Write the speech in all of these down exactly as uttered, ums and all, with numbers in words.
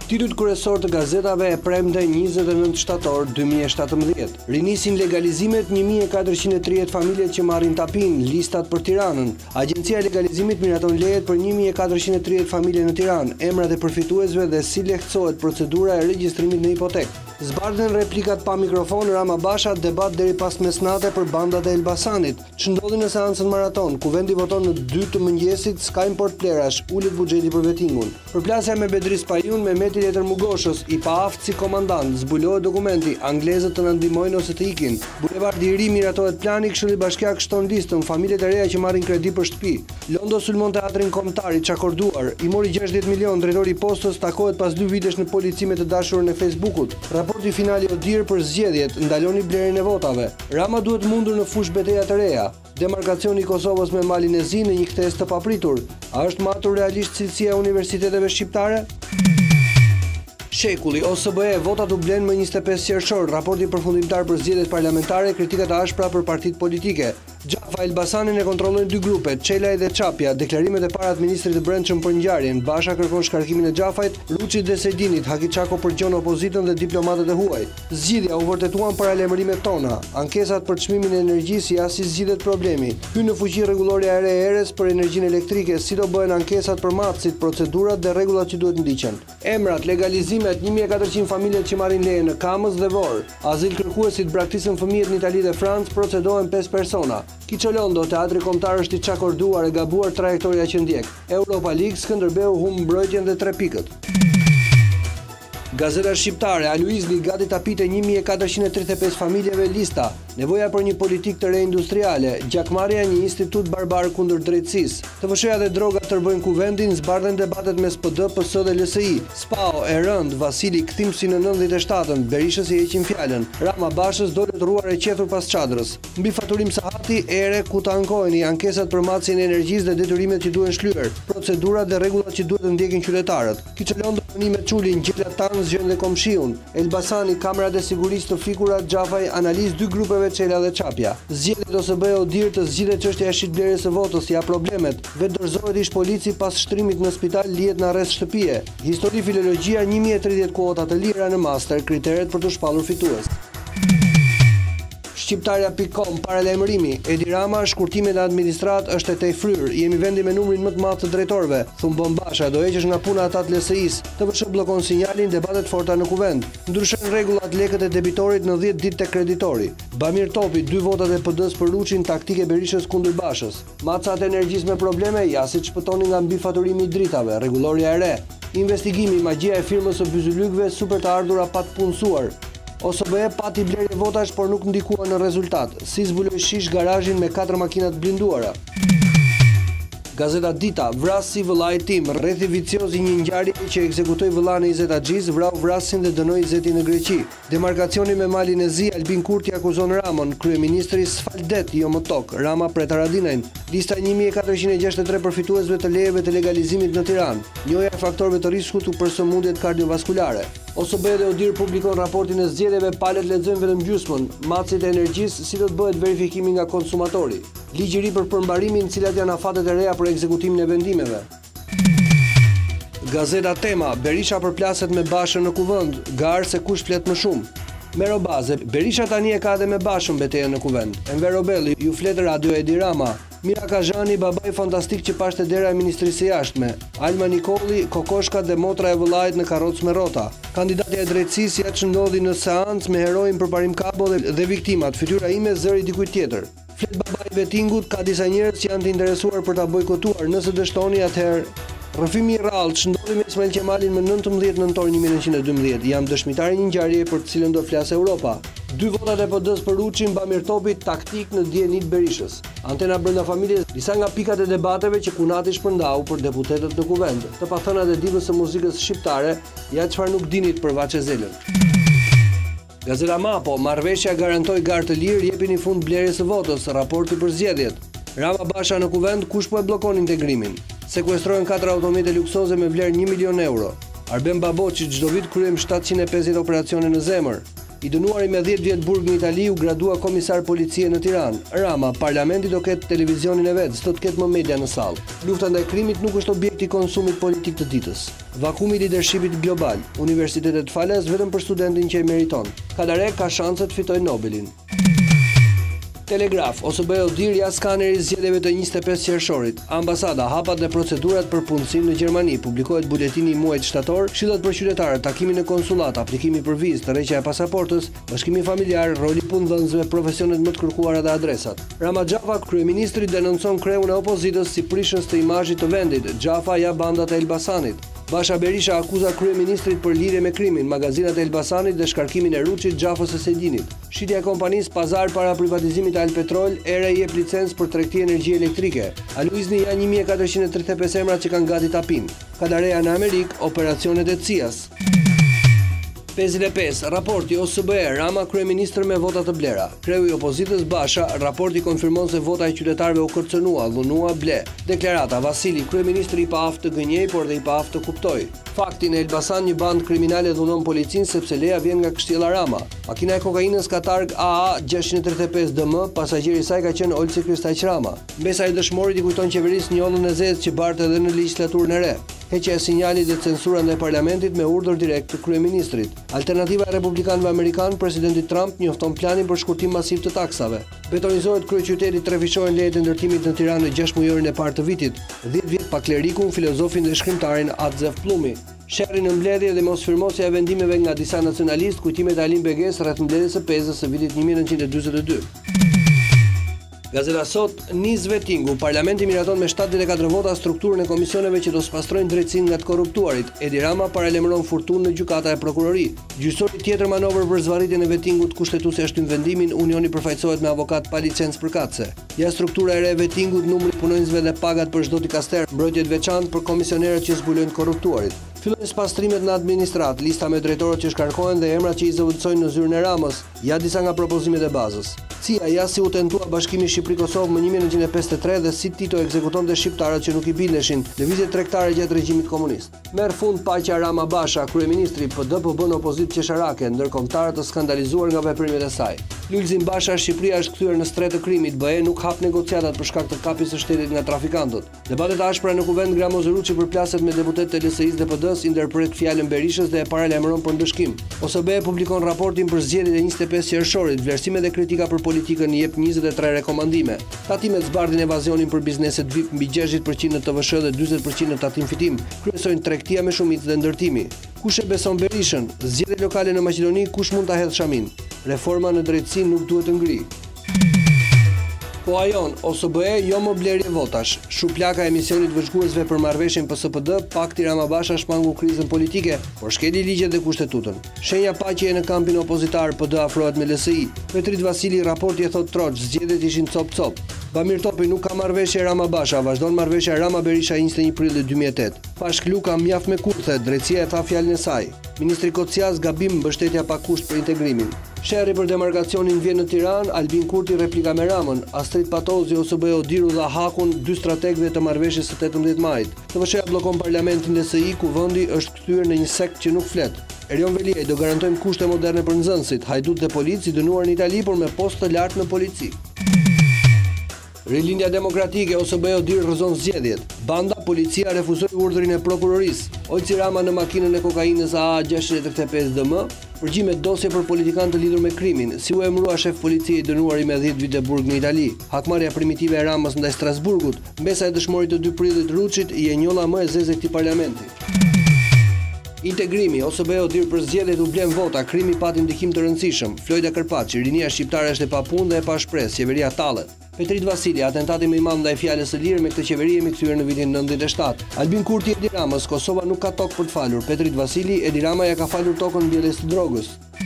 Titujt kryesor të gazetave e premte njëzet e nëntë shtator dy mijë e shtatëmbëdhjetë. Rinisin legalizimet një mijë e katërqind e tridhjetë familjet që marrin tapin, listat për Tiranën. Agjencia e legalizimit miraton lejet për një mijë e katërqind e tridhjetë familje në Tiranë, emrat e përfituesve dhe si lehtësohet procedura e regjistrimit në hipotekë. Zbardhen replikat pa mikrofon, Rama Basha debat deri pas mesnate për bandat e Elbasanit. Ç'ndodhi në seancën maraton, kuvendi voton në dy të mëngjesit, s'ka import plerash, ulet buxheti për vettingun. Përplasja me Bedris Pajun me Meti Letër Mugoshës, i paaft si komandant, zbulohet dokumenti, anglezët të na ndihmojnë ose të ikin. Bulevardi i Ri miratohet plani, Këshilli Bashkiak shton listën, familjet e reja që marrin kredi për shtëpi. Londo sulmon teatrin kombëtar i çakorduar, i mori gjashtëdhjetë milion, drejtori i postës takohet pas dy vitesh në polici me të dashurën e Facebookut. Raporti finali Odir për zgjedhjet, ndaloni blerjen e votave. Rama duhet mundur në fush betejë të reja. Demarkacioni i Kosovës me Malin e Zi në një ktesë të papritur. A është matur realisht cilësia e universiteteve shqiptare? Shekulli, O S B E, votat u blen më njëzet e pesë qershor, raporti përfundimtar për zgjedhjet parlamentare, kritikat e ashpra për partitë politike. Gjafa Elbasanin e kontrollojnë dy grupe, Çelaj dhe Çapja, deklarimet e para të ministrit të brendshëm për ngjarjen, Basha kërkon shkarkimin e Xhafajt, Ruçit dhe Sedinit, Hakiçako përgjon opozitën dhe diplomatët e huaj. Zgjidhja u vërtetuan për lajmërimet tona, ankesat për çmimin e energjisë ja si zgjidhet problemi. Hyn në fuqi rregulloria e re e erës për energjinë elektrike, si do bëhen ankesat për matësit, procedurat dhe rregullat që duhet ndiqen. Emrat, legalizimet, një mijë e katërqind familjet që marrin leje në Kamës dhe Vor. Azil kërkuesit braktisën fëmijët në Itali dhe Francë, procedohen pesë persona. Kiçolondo, teatri kombëtar është i çakorduar e gabuar trajektoria që ndjek. Europa League, Skënderbeu humb mbrojtjen dhe tre pikët. Gazeta shqiptare, Aluizli gati tapite një mijë e katërqind e tridhjetë e pesë familjeve lista. Nevoja për një politikë të re industriale, gjakmarrja një institut barbar kundër drejtësisë. T V S-ja dhe drogat tërbojnë kuvendin, zbardhen debatet me S P D, P S dhe L S I. Spao e rënd, Vasili kthim si në nëntëdhjetë e shtatën, Berishës i heqin fjalën. Rama Bashës dole të ruar e qetur pas çadrës. Mbi faturim Sahati, ere ku të ankojeni ankesat për matësin e energjisë dhe detyrimet që duhen shlyer, procedurat dhe rregullat që duhet të ndjekin qytetarët. Kiçolondo me Çulin, Gjela Tan zgjen dhe Komshiun. Elbasani, kamerat e sigurisë të fikura, Xhafaj analizë dy grupeve Çela dhe Çapja. Zgjedhjet O S B E Odir të zgjidhet çështja e shitblerjes së votës, ja problemet. Vetë dorëzohet ish polici pas shtrimit në spital, lihet në arrest shtëpie. Histori filologjia, një mijë e tridhjetë kuota të lira në master, kriteret për të shpallur fitues. Shqiptarja pikë com, paralajmërimi, Edi Rama, shkurtimet në administrat është e tej fryr, jemi vendi me numrin më të madh të drejtorëve, thumbon Basha, do heqësh nga puna ata të L S I-s, T V S bllokon sinjalin, debatet forta në kuvend, ndryshojnë rregullat lekët e debitorit në dhjetë ditë tek kreditori. Bamir Topi, dy votat e P D-s për Ruçin, taktike Berishës kundër Bashës. Macat e energjisë me probleme, ja si çpëtoni nga mbi faturimi i dritave, rregulloria e re. Investigimi, magjia e firmës së Byzylykëve, super të ardhura pa të punësuar. O S B E pati blerje votash por nuk ndikua në rezultat. Si zbuloi shish garazhin me katër makina të blinduara. Gazeta Dita, vras si vëllai tim, rrethi vicioz i një ngjarje që ekzekutoi vëllain e Izet Axhis, vrau vrasin dhe dënoi Izetin në Greqi. Demarkacioni me Malin e Zi, Albin Kurti akuzon Ramon, kryeministri sfaldet jo më tok, Rama pret Haradinajn. Lista një mijë e katërqind e gjashtëdhjetë e tre përfituesve të lejeve të legalizimit në Tiranë. Njohja e faktorëve të rrezikut për sëmundjet kardiovaskulare. O S B E dhe Odir publikon raportin e zgjedhjeve, palët lexojnë vetëm gjysmën. Matësit e energjisë, si do të bëhet verifikimi nga konsumatori. Ligj i ri për përmbarimin, cilat janë afatet e reja për ekzekutimin e vendimeve. Gazeta Tema, Berisha përplaset me Bashën në kuvend, garë se kush flet më shumë. Mero Baze, Berisha tani e ka edhe me Bashën betejën në kuvend. Enver Robelli, ju flet radio Edi Rama. Mira Kazhani, babai fantastik që pashte dera e ministrisë së jashtme. Alma Nikoli, kokoshka dhe motra e vëllait në karrocë me rrota. Kandidatja e drejtësisë ja ç'ndodhi në seancë me heroin përparim kabo dhe, dhe viktimat. Fytyra ime zëri dikujt tjetër. Flet babai vettingut, ka disa njerëz që janë të interesuar për ta bojkotuar, nëse dështoni atëherë. Rrëfimi i rrallë ç'ndodhi me Ismail Qemalin më nëntëmbëdhjetë nëntor një mijë e nëntëqind e dymbëdhjetë. Jam dëshmitar i një ngjarjeje për të cilën do flasë Europa. Dy votat e P D-s për Ruçin, Bamir Topi, taktik në dienit Berishës. Antena brenda familjes, disa nga pikat e debateve që Kunati shpërndau për deputetët në kuvend. Të pathënat e divës së muzikës shqiptare, ja çfarë nuk dinit për Vaçezelën. Gazeta Mapo, marrëveshja garantoi garë të lirë, jepini fund blerjes së votës, raporti për zgjedhjet. Rama Basha në kuvend, kush po e bllokon integrimin? Sekuestrojnë katër automjete luksoze me vlerë një milion euro. Arben Baboçi, çdo vit kryejm shtatëqind e pesëdhjetë operacione në zemër. I dënuari me dhjetë vjet burg në Itali u gradua komisar policie në Tiranë. Rama, parlamenti do ketë televizionin e vet, s'do të ketë më media në sallë. Lufta ndaj krimit nuk është objekt i konsumit politik të ditës. Vakumi i leadershipit global, universitetet falas vetëm për studentin që e meriton. Kadare ka shanse të fitojë Nobelin. Telegraf, O S B E dirja skaneri zgjedhjeve të njëzet e pesë qershorit. Ambasada, hapat dhe procedurat për punësim në Gjermani. Publikohet buletini i muajit shtator, këshillat për qytetarët, takimi në konsullat, aplikimi për vizë, tërheqja e pasaportës, bashkimi familjar, roli punëdhënësve, profesionet më të kërkuara dhe adresat. Rama Xhafa, kryeministri, denoncon kreun e opozitës si prishës të imazhit të vendit. Xhafa ja bandat e Elbasanit. Basha Berisha akuza kryeministrit për lidhje me krimin, magazinat e Elbasanit dhe shkarkimin e Ruçit, Xhafës së Sejdinit. Shitja e kompanisë Pazar para privatizimit të Alpetrol, era i jep licencë për tregti energjie elektrike. Aluizni janë një mijë e katërqind e tridhjetë e pesë emra që kanë gati tapim. Kadareja në Amerikë, operacionet e C I A-s. pesëdhjetë e pesë, raporti O S B E, Rama kryeministër me vota të blera. Kreu i opozitës Basha, raporti konfirmon se vota e qytetarëve u kërcënua, dhunua, ble. Deklarata, Vasili, kryeministri i paaftë të gënjej, por dhe i paaftë të kuptoj. Fakti, në Elbasan një bandë kriminale dhunon policinë sepse leja vjen nga Kështjella Rama. Makina e kokainës ka targ A A gjashtëqind e tridhjetë e pesë D M, pasagjeri i saj ka qenë Olsi Kristaq Rama. Mbesa i dëshmorit i kujton qeverisë njollën e zezë që barte edhe në legjislaturën e re. Heqja e sinjalit dhe censura ndaj parlamentit me urdhër direkt të kryeministrit. Alternativa e republikanëve amerikanë, presidenti Trump njofton planin për shkurtim masiv të taksave. Betonizohet kryeqyteti, trefishohen lejet e ndërtimit në Tiranë në gjashtë mujorin e parë të vitit. dhjetë vjet pa klerikun, filozofin dhe shkrimtarin Atzef Plumi. Sherri në mbledhje dhe mosfirmosja e vendimeve nga disa nacionalistë, kujtimet e Alim Beges rreth mbledhjes së Pezës së vitit një mijë e nëntëqind e dyzet e dy. Gazeta Sot, nis vetingu, parlamenti miraton me shtatëdhjetë e katër vota strukturën e komisioneve që do spastrojnë drejtësinë nga të korruptuarit. Edi Rama paralajmëron furtunë në gjykata e prokurori. Gjyqësori tjetër manovër për zvarritjen e vetingut, kushtetuesi shtyn vendimin, Unioni përfaqësohet me avokat pa licencë përkatëse. Ja struktura e re e vetingut, numri punonjësve dhe pagat për çdo dikaster, mbrojtje të veçantë për komisionerët që zbulojnë korruptuarit. Fillojnë spastrimet në administrat, lista me drejtorët që shkarkohen dhe emrat që i zëvendësojnë në zyrën e Ramës, ja disa nga propozimet e bazës. C I A ja si u tentua bashkimi Shqipëri-Kosovë më një mijë e nëntëqind e pesëdhjetë e tre dhe si Tito ekzekutonte shqiptarët që nuk i bindeshin, lëvizje tregtare gjatë regjimit komunist. Merr fund paqja Rama Basha, kryeministri P D P bën opozitë qesharake, ndërkombëtarët të skandalizuar nga veprimet e saj. Lulzim Basha, Shqipëria është kthyer në stret të krimit, B E nuk hap negociatat për shkak të kapjes së shtetit nga trafikantët. Debatet ashpra në kuvent, Gramoz Ruçi përplaset me deputet të L S I-s dhe P D-s, interpret fjalën Berishës dhe e paralajmëron për ndëshkim. O S B E publikon raportin për zgjedhjet e njëzet e pesë qershorit, vlerësime dhe kritika për politikën i jep njëzet e tre rekomandime. Tatimet zbardhin evazionin për bizneset V I P mbi gjashtëdhjetë përqind në T V S h dhe dyzet përqind në tatim fitim, kryesojnë tregtia me shumicë dhe ndërtimi. Kush e beson Berishën? Zgjedhje lokale në Maqedoni, kush mund ta hedh shamin? Reforma në drejtësi nuk duhet të ngri. Po ajon, O S B E jo më blerje votash. Shuplaka e emisionit vëzhguesve për marrëveshjen P S P D, pakti Rama Basha shmangu krizën politike, por shkeli ligjet dhe kushtetuton. Shenja paqeje në kampin opozitar, P D afrohet me L S I. Petrit Vasili raporti e thot troç, zgjedhjet ishin cop-cop. Bamir Topi nuk ka marrëveshje Rama Basha, vazhdon marrëveshja Rama Berisha njëzet e një prill dy mijë e tetë. Pashk Luka mjaft me kurthe, drejtësia e tha fjalën e saj. Ministri Kocias gabim mbështetja pa kusht për integrimin. Sherri për demarkacionin vjen në Tiranë, Albin Kurti replika me Ramën, Astrid Patozi, O S B E Odiru dhe Hakun, dy strategëve të marrëveshjes së tetëmbëdhjetë majit. T V S h bllokon parlamentin L S I, ku vendi është kthyer në një sekt që nuk flet. Erion Veliaj, do garantojmë kushte moderne për nxënësit, hajdut dhe polici dënuar në Itali, por me post të lartë në polici. Rilindja Demokratike, O S B E Odir rrëzon zgjedhjet. Banda, policia refuzoi urdhrin e prokurorisë. Olsi Rama në makinën e kokainës A A gjashtëqind e tridhjetë e pesë D M, përgjimet dosje për politikan të lidhur me krimin, si u emërua shef policie i dënuari me dhjetë vite burg në Itali. Hakmarrja primitive e Ramës ndaj Strasburgut, mbesa e dëshmorit të dy prillit Ruçit i e njolla më e zezë e këtij parlamenti. Integrimi, O S B E Odir për zgjedhjet u blen vota, krimi pati ndikim të rëndësishëm. Flojda Kërpaçi, rinia shqiptare është e papunë dhe e pa shpresë, qeveria tallet. Petrit Vasili, atentati më i madh ndaj fjalës së lirë me këtë qeveri jemi kthyer në vitin nëntëdhjetë e shtatë. Albin Kurti Edi Ramës, Kosova nuk ka tokë për të falur. Petrit Vasili, Edi Rama ja ka falur tokën mbjelljes të drogës.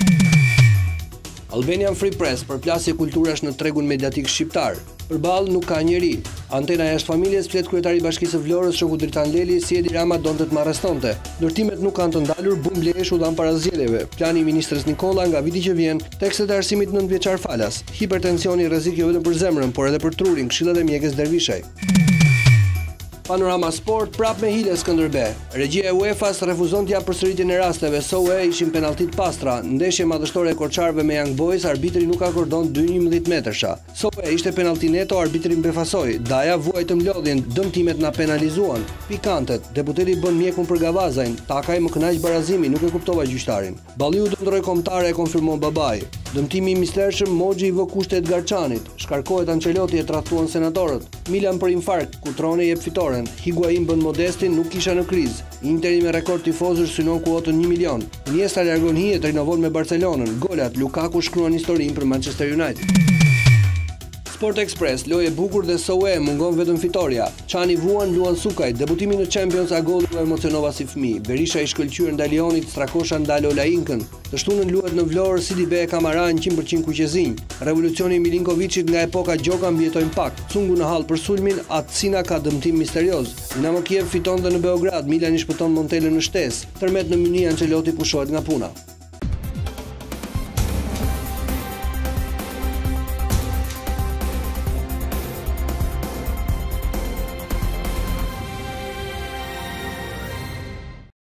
Albanian Free Press, përplasje kulturash në tregun mediatik shqiptar. Përballë nuk ka njeri. Antena jashtë familjes flet kryetari i Bashkisë së Vlorës, shoku Dritan Leli, si Edi Rama donte të marrëstonte. Ndërtimet nuk kanë të ndalur, bum blesh u dhan para zgjedhjeve. Plani i ministres Nikolla nga viti që vjen, tekstet e arsimit nëntëvjeçar falas. Hipertensioni rrezik jo vetëm për zemrën, por edhe për trurin, këshillat e mjekës Dervishaj. Panorama Sport prap me hile Skënderbe. Regjia e UEFA-s refuzon t'jap përsëritjen e rasteve. S O E ishin penalltit pastra. Ndeshje madhështore e Korçarëve me Young Boys, arbitri nuk akordon dy njëmbëdhjetë metërsha. S O E ishte penallti neto, arbitri mbefasoi. Daja vuajt të mlodhjen, dëmtimet na penalizuan. Pikantet, deputeti bën mjekun për Gavazajn. Takaj më kënaq barazimi, nuk e kuptova gjyqtarin. Balliu dëndroi kombëtare, e konfirmon babai. Dëmtimi i mistershëm, Moxhi i vë kushte Edgar Çanit. Shkarkohet Ancelotti, e tradhtuan senatorët. Milan për infarkt, Kutrone jep fitoren. Higuain bën Modestin, nuk kisha në krizë. Interi me rekord tifozësh synon kuotën një milion. Iniesta largon hijet, rinovon me Barcelonën. Golat, Lukaku shkruan historinë për Manchester United. Sport Express, lojë e bukur dhe S O E mungon vetëm fitoria. Çani vuan, luan Sukaj, debutimi në Champions a golli u emocionova si fëmijë. Berisha i shkëlqyer ndaj Lionit, Strakosha ndal Olainkën. Të shtunën luhet në Vlorë, Sidibe e Kamara njëqind përqind kuqezinj. Revolucioni i Milinkovicit nga epoka Gjoka mbijetojnë pak. Cungu në hall për sulmin, Atsina ka dëmtim misterioz. Dinamo Kiev fiton dhe në Beograd, Milan i shpëton Montelën në shtesë. Tërmet në Myni, Ancelotti pushohet nga puna.